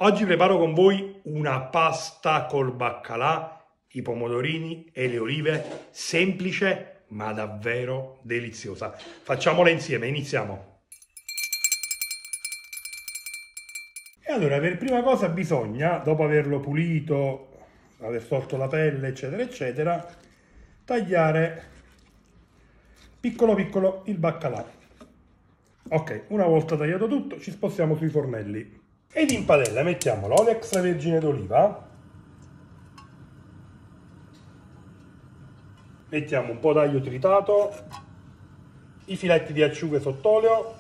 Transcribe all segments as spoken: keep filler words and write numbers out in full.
Oggi preparo con voi una pasta col baccalà, i pomodorini e le olive, semplice ma davvero deliziosa. Facciamola insieme, iniziamo. E allora, per prima cosa bisogna, dopo averlo pulito, aver tolto la pelle, eccetera, eccetera, tagliare piccolo piccolo il baccalà. Ok, una volta tagliato tutto, ci spostiamo sui fornelli. Ed in padella mettiamo l'olio extravergine d'oliva, mettiamo un po' d'aglio tritato, i filetti di acciughe sott'olio,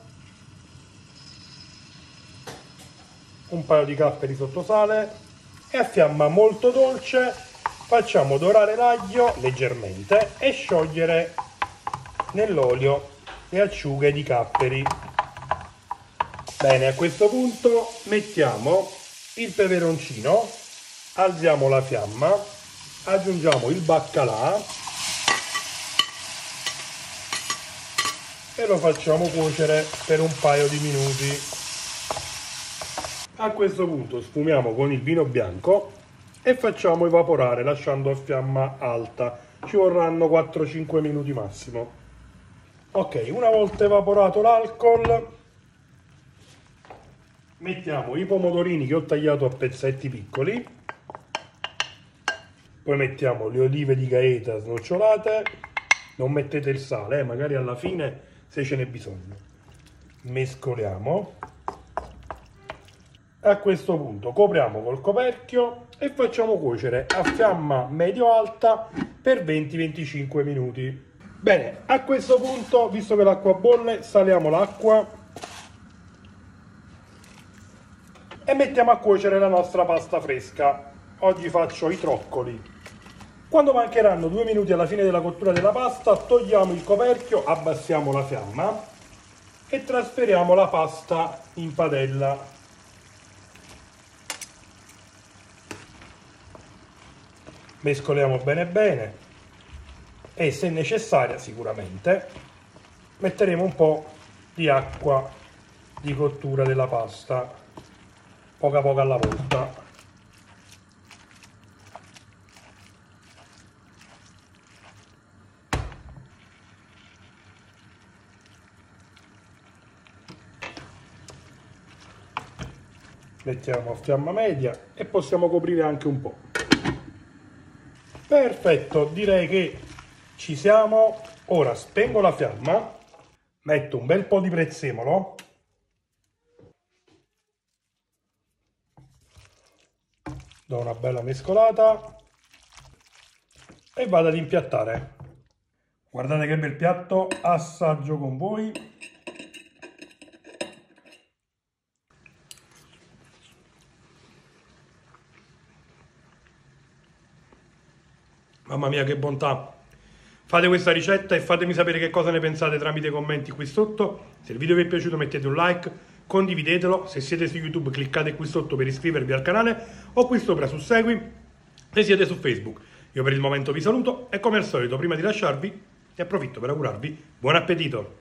un paio di capperi sottosale e a fiamma molto dolce facciamo dorare l'aglio leggermente e sciogliere nell'olio le acciughe di capperi. Bene, a questo punto mettiamo il peperoncino, alziamo la fiamma, aggiungiamo il baccalà e lo facciamo cuocere per un paio di minuti. A questo punto sfumiamo con il vino bianco e facciamo evaporare lasciando a fiamma alta. Ci vorranno quattro cinque minuti massimo. Ok, una volta evaporato l'alcol, mettiamo i pomodorini che ho tagliato a pezzetti piccoli, poi mettiamo le olive di Gaeta snocciolate, non mettete il sale, eh, magari alla fine se ce n'è bisogno. Mescoliamo. A questo punto copriamo col coperchio e facciamo cuocere a fiamma medio-alta per venti venticinque minuti. Bene, a questo punto, visto che l'acqua bolle, saliamo l'acqua e mettiamo a cuocere la nostra pasta fresca. Oggi faccio i troccoli. Quando mancheranno due minuti alla fine della cottura della pasta, togliamo il coperchio, abbassiamo la fiamma e trasferiamo la pasta in padella. Mescoliamo bene bene e, se necessaria sicuramente, metteremo un po' di acqua di cottura della pasta, poca poca alla volta. Mettiamo a fiamma media e possiamo coprire anche un po'. Perfetto, direi che ci siamo. Ora spengo la fiamma, metto un bel po' di prezzemolo, do una bella mescolata e vado ad impiattare. Guardate che bel piatto, assaggio con voi. Mamma mia, che bontà! Fate questa ricetta e fatemi sapere che cosa ne pensate tramite i commenti qui sotto. Se il video vi è piaciuto mettete un like, condividetelo. Se siete su YouTube cliccate qui sotto per iscrivervi al canale o qui sopra su Segui se siete su Facebook. Io per il momento vi saluto e, come al solito, prima di lasciarvi ne approfitto per augurarvi buon appetito!